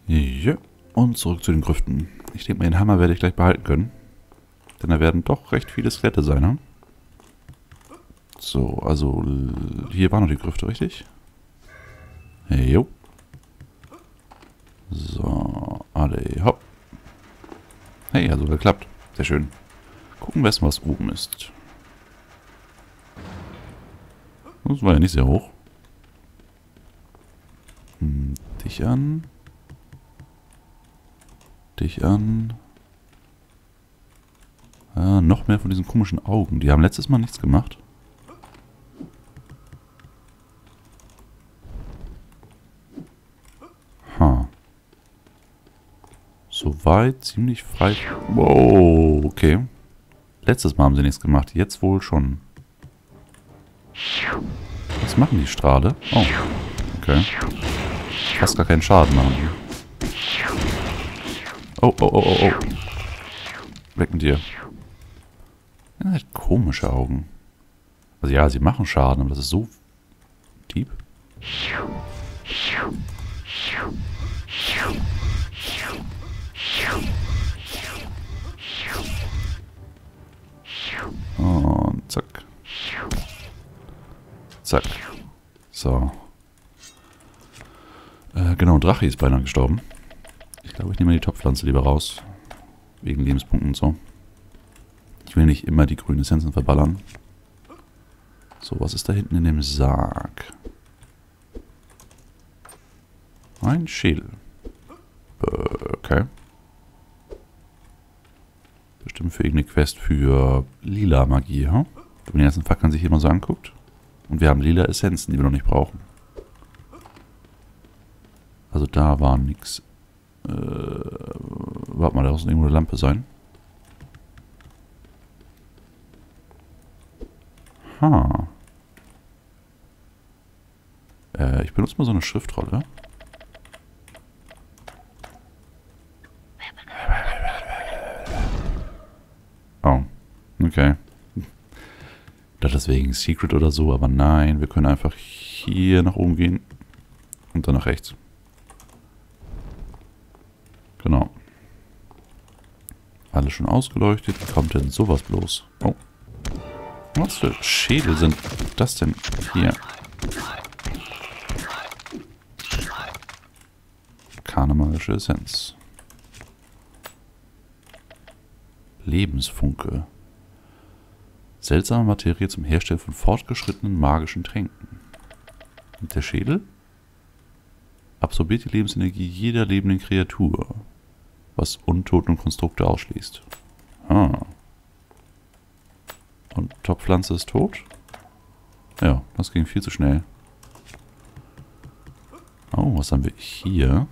Ja, und zurück zu den Grüften. Ich denke mal, den Hammer werde ich gleich behalten können. Denn da werden doch recht viele Skelette sein, ne? So, also hier war noch die Grüfte, richtig? Jo. So, alle hopp. Hey, hat sogar geklappt. Sehr schön. Gucken wir erstmal, was oben ist. Das war ja nicht sehr hoch. Dich an. Dich an. Ah, noch mehr von diesen komischen Augen. Die haben letztes Mal nichts gemacht. Soweit ziemlich frei. Wow, okay. Letztes Mal haben sie nichts gemacht. Jetzt wohl schon. Was machen die Strahle? Oh, okay. Fast gar keinen Schaden machen die. Oh, oh, oh, oh, oh. Weg mit dir. Ja, hat komische Augen. Also ja, sie machen Schaden, aber das ist so deep. Und zack. Zack. So. Genau, Drache ist beinahe gestorben. Ich glaube, ich nehme die Topfpflanze lieber raus. Wegen Lebenspunkten und so. Ich will nicht immer die grünen Essenzen verballern. So, was ist da hinten in dem Sarg? Ein Schädel. Okay. Bestimmt für irgendeine Quest für lila Magie, ha? Wenn man den ganzen Fackeln sich hier mal so anguckt. Und wir haben lila Essenzen, die wir noch nicht brauchen. Also da war nix. Warte mal, da muss irgendwo eine Lampe sein. Ha. Ich benutze mal so eine Schriftrolle. Oh, okay. Deswegen Secret oder so, aber nein, wir können einfach hier nach oben gehen und dann nach rechts. Genau. Alles schon ausgeleuchtet. Wie kommt denn sowas bloß? Oh. Was für Schädel sind das denn hier? Keine magische Essenz. Lebensfunke. Seltsame Materie zum Herstellen von fortgeschrittenen magischen Tränken. Und der Schädel? Absorbiert die Lebensenergie jeder lebenden Kreatur, was Untoten und Konstrukte ausschließt. Ah. Und Topfpflanze ist tot? Ja, das ging viel zu schnell. Oh, was haben wir hier?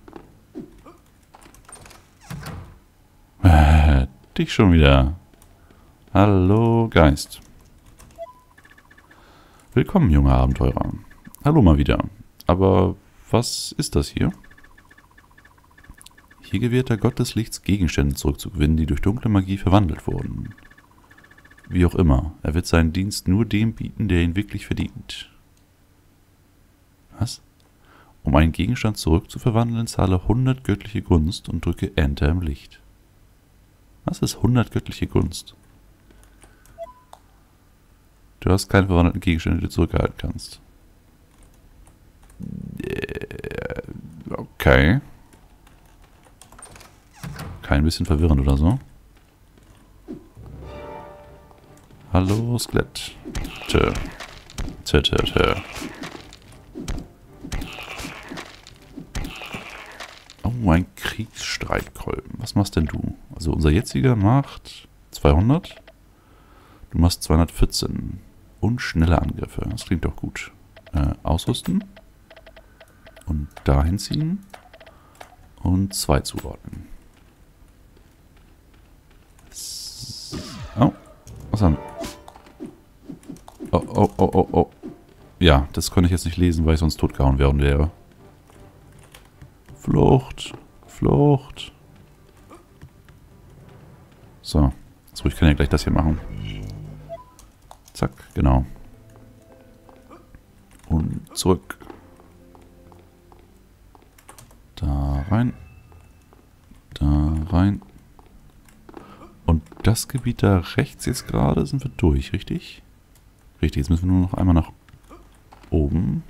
Dich schon wieder. Hallo, Geist. Willkommen, junger Abenteurer. Hallo mal wieder. Aber was ist das hier? Hier gewährt der Gott des Lichts Gegenstände zurückzugewinnen, die durch dunkle Magie verwandelt wurden. Wie auch immer, er wird seinen Dienst nur dem bieten, der ihn wirklich verdient. Was? Um einen Gegenstand zurückzuverwandeln, zahle 100 göttliche Gunst und drücke Enter im Licht. Was ist 100 göttliche Gunst? Du hast keine verwandelten Gegenstände, die du zurückerhalten kannst. Okay. Kein bisschen verwirrend oder so. Hallo, Skelett. Tö. Tö, tö, tö. Oh, ein Kriegsstreitkolben. Was machst denn du? Also unser jetziger macht 200. Du machst 214. Und schnelle Angriffe. Das klingt doch gut. Ausrüsten. Und dahin ziehen. Und 2 zuordnen. Oh. Was haben wir? Oh, oh, oh, oh, oh. Ja, das konnte ich jetzt nicht lesen, weil ich sonst totgehauen werden wäre. Flucht. Flucht. So. So, ich kann ja gleich das hier machen. Zack, genau. Und zurück. Da rein. Da rein. Und das Gebiet da rechts jetzt gerade sind wir durch, richtig? Richtig, jetzt müssen wir nur noch einmal nach oben.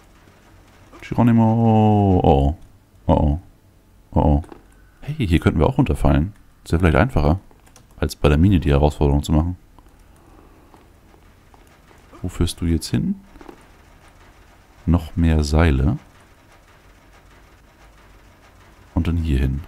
Geronimo! Oh oh. Oh oh. Oh oh. Hey, hier könnten wir auch runterfallen. Das wäre vielleicht einfacher, als bei der Mine die Herausforderung zu machen. Wo führst du jetzt hin? Noch mehr Seile. Und dann hier hin.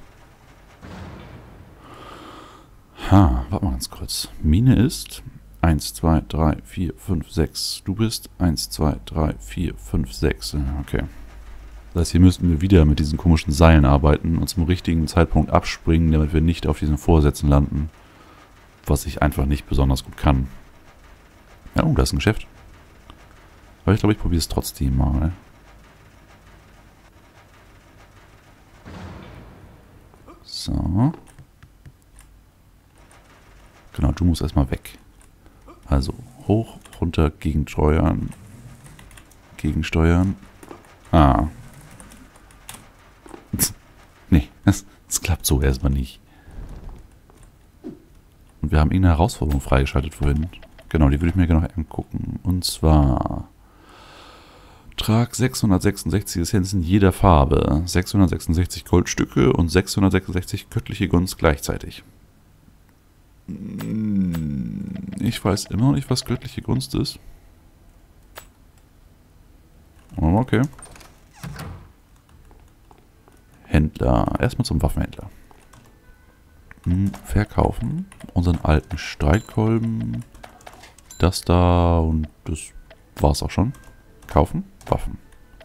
Warte mal ganz kurz. Mine ist 1, 2, 3, 4, 5, 6. Du bist 1, 2, 3, 4, 5, 6. Okay. Das heißt, hier müssten wir wieder mit diesen komischen Seilen arbeiten und zum richtigen Zeitpunkt abspringen, damit wir nicht auf diesen Vorsätzen landen. Was ich einfach nicht besonders gut kann. Ja, oh, da ist ein Geschäft. Aber ich glaube, ich probiere es trotzdem mal. So. Genau, du musst erstmal weg. Also, hoch, runter, gegensteuern. Gegensteuern. Ah. Nee, das klappt so erstmal nicht. Und wir haben irgendeine Herausforderung freigeschaltet vorhin. Genau, die würde ich mir gerne noch angucken. Und zwar... Trag 666 Essenzen jeder Farbe, 666 Goldstücke und 666 göttliche Gunst gleichzeitig. Ich weiß immer noch nicht, was göttliche Gunst ist. Aber okay. Händler. Erstmal zum Waffenhändler. Verkaufen. Unseren alten Streitkolben. Das da und das war's auch schon. Kaufen. Waffen.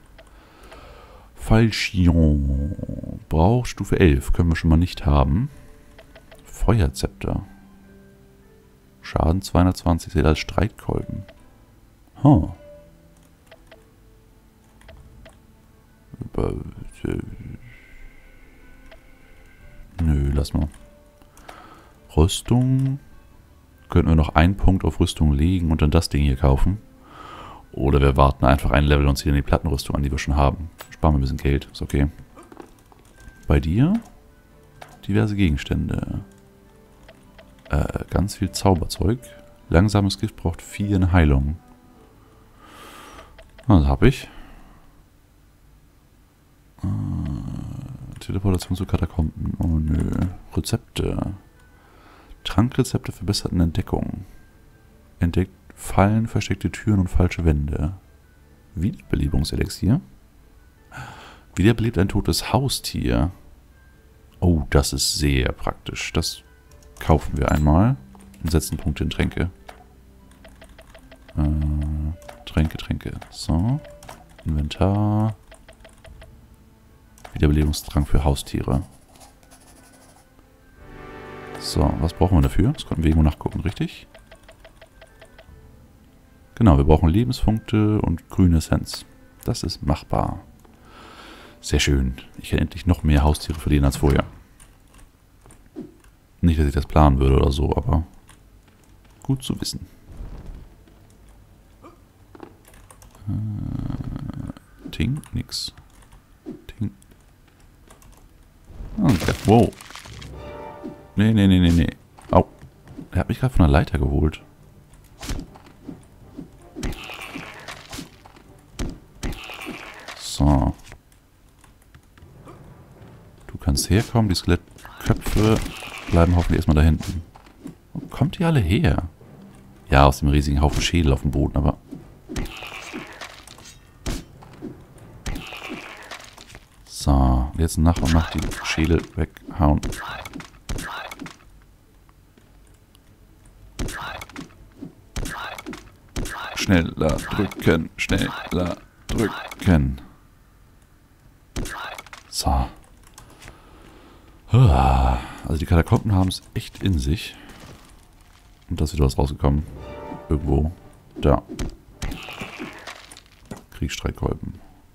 Falchion. Braucht Stufe 11. Können wir schon mal nicht haben. Feuerzepter. Schaden 220. Zählt als Streitkolben. Huh. Nö, lass mal. Rüstung. Könnten wir noch einen Punkt auf Rüstung legen und dann das Ding hier kaufen. Oder wir warten einfach ein Level und ziehen die Plattenrüstung an, die wir schon haben. Sparen wir ein bisschen Geld, ist okay. Bei dir? Diverse Gegenstände. Ganz viel Zauberzeug. Langsames Gift braucht 4 in Heilung. Das habe ich. Teleportation zu Katakomben. Oh nö. Rezepte. Trankrezepte verbesserten Entdeckung. Entdeckt Fallen, versteckte Türen und falsche Wände. Wiederbelebungselixier. Wiederbelebt ein totes Haustier. Oh, das ist sehr praktisch. Das kaufen wir einmal und setzen Punkte in Tränke. Tränke. So. Inventar. Wiederbelebungstrank für Haustiere. So, was brauchen wir dafür? Das konnten wir irgendwo nachgucken, richtig? Genau, wir brauchen Lebenspunkte und grüne Essenz. Das ist machbar. Sehr schön. Ich kann endlich noch mehr Haustiere verlieren als vorher. Nicht, dass ich das planen würde oder so, aber gut zu wissen. Ting, nix. Ting. Okay. Wow. Nee. Au. Er hat mich gerade von der Leiter geholt. So. Du kannst herkommen. Die Skelettköpfe bleiben hoffentlich erstmal da hinten. Wo kommt die alle her? Ja, aus dem riesigen Haufen Schädel auf dem Boden, aber... So, jetzt nach und nach die Schädel weghauen. Schneller drücken, schneller drücken. So. Also die Katakomben haben es echt in sich. Und da ist wieder was rausgekommen. Irgendwo. Da. Kriegsstreitkolben.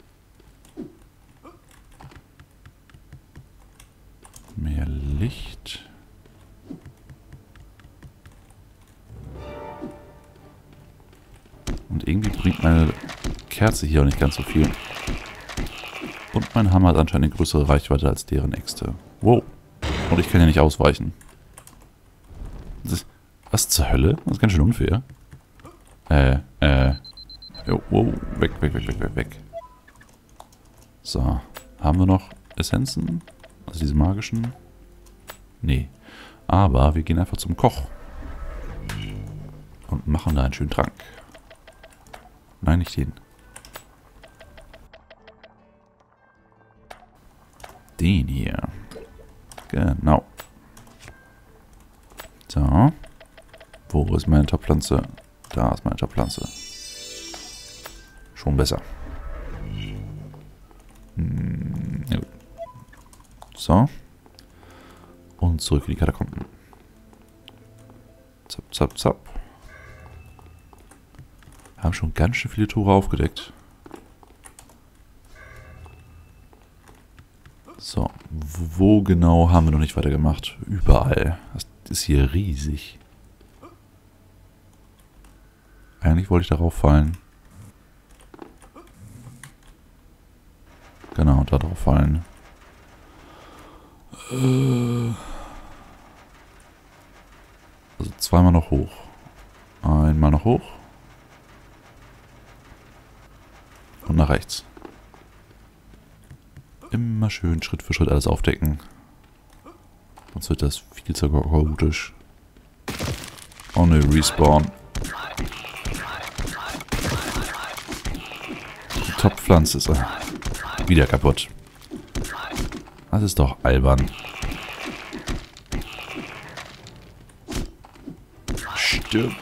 Mehr Licht. Und irgendwie bringt meine Kerze hier auch nicht ganz so viel. Und Mein Hammer hat anscheinend eine größere Reichweite als deren Äxte. Wow. Und ich kann ja nicht ausweichen. Was zur Hölle? Das ist ganz schön unfair. Jo, wow. Weg, weg, weg, weg, weg, weg. So. Haben wir noch Essenzen? Also diese magischen? Nee. Aber wir gehen einfach zum Koch. Und machen da einen schönen Trank. Nein, nicht den. Den hier. Genau. So. Wo ist meine Top-Pflanze? Da ist meine Top-Pflanze. Schon besser. Ja gut. So. Und zurück in die Katakomben. Zap, zap, zap. Haben schon ganz schön viele Tore aufgedeckt. So, wo genau haben wir noch nicht weitergemacht? Überall. Das ist hier riesig. Eigentlich wollte ich darauf fallen. Genau, da drauf fallen. Also zweimal noch hoch. Einmal noch hoch. Und nach rechts. Immer schön Schritt für Schritt alles aufdecken. Sonst wird das viel zu chaotisch. Oh ne, Respawn. Die Top-Pflanze ist wieder kaputt. Das ist doch albern. Stirb.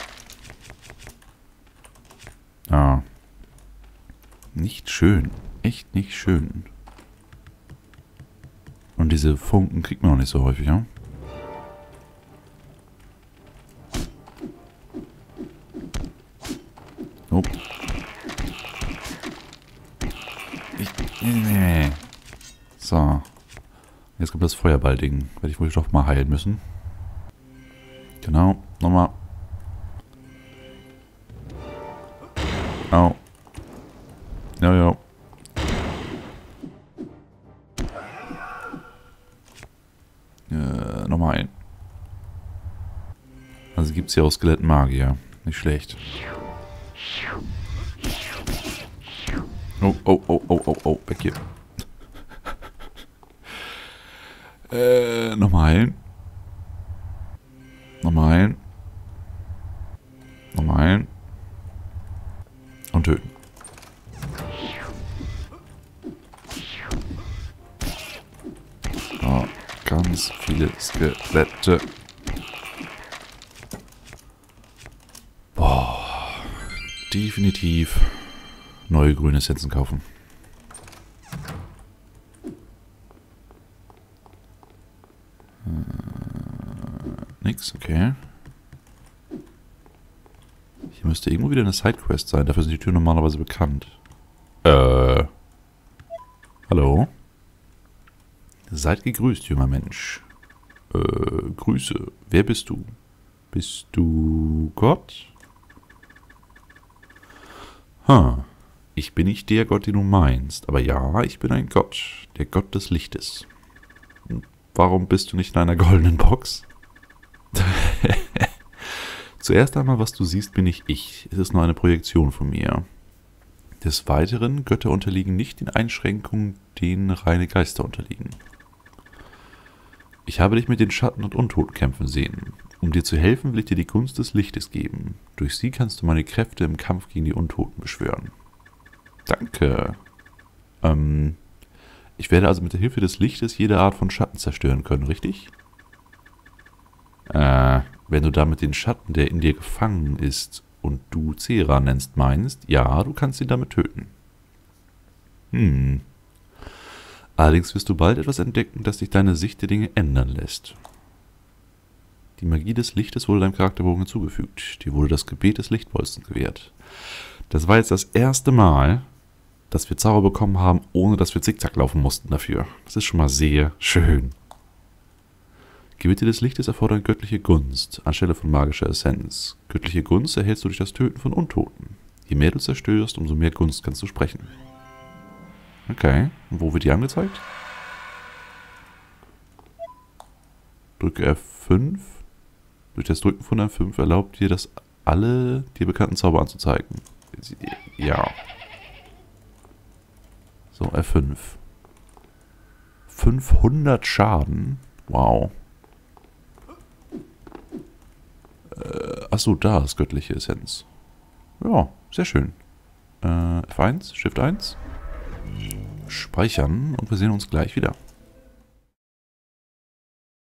Ah. Nicht schön. Echt nicht schön. Und diese Funken kriegt man auch nicht so häufig, ja? Oh. So. Jetzt kommt das Feuerball-Ding. Werde ich wohl doch mal heilen müssen. Genau. Nochmal. Au. Ja, ja. Nochmal ein. Also gibt es hier auch Skelettmagier. Nicht schlecht. Oh, oh, oh, oh, oh, oh. Weg hier. Nochmal heilen. Nochmal heilen. Nochmal heilen. Und töten. Oh, ganz viele Skelette. Boah. Definitiv neue grüne Essenzen kaufen. Nix, okay. Hier müsste irgendwo wieder eine Sidequest sein. Dafür sind die Türen normalerweise bekannt. Hallo? Seid gegrüßt, junger Mensch. Grüße. Wer bist du? Bist du Gott? Ich bin nicht der Gott, den du meinst. Aber ja, ich bin ein Gott. Der Gott des Lichtes. Warum bist du nicht in einer goldenen Box? Zuerst einmal, was du siehst, bin ich. Es ist nur eine Projektion von mir. Des Weiteren, Götter unterliegen nicht den Einschränkungen, denen reine Geister unterliegen. Ich habe dich mit den Schatten und Untoten kämpfen sehen. Um dir zu helfen, will ich dir die Gunst des Lichtes geben. Durch sie kannst du meine Kräfte im Kampf gegen die Untoten beschwören. Danke. Ich werde also mit der Hilfe des Lichtes jede Art von Schatten zerstören können, richtig? Wenn du damit den Schatten, der in dir gefangen ist und du Cera nennst, meinst, ja, du kannst ihn damit töten. Allerdings wirst du bald etwas entdecken, das dich deine Sicht der Dinge ändern lässt. Die Magie des Lichtes wurde deinem Charakterbogen hinzugefügt. Dir wurde das Gebet des Lichtbolzens gewährt. Das war jetzt das erste Mal, dass wir Zauber bekommen haben, ohne dass wir zickzack laufen mussten dafür. Das ist schon mal sehr schön. Gebete des Lichtes erfordern göttliche Gunst, anstelle von magischer Essenz. Göttliche Gunst erhältst du durch das Töten von Untoten. Je mehr du zerstörst, umso mehr Gunst kannst du sprechen. Okay. Und wo wird die angezeigt? Drücke F5. Durch das Drücken von F5 erlaubt dir das alle dir bekannten Zauber anzuzeigen. Ja. So, F5. 500 Schaden. Wow. Achso, da ist göttliche Essenz. Ja, sehr schön. F1, Shift 1. Speichern und wir sehen uns gleich wieder.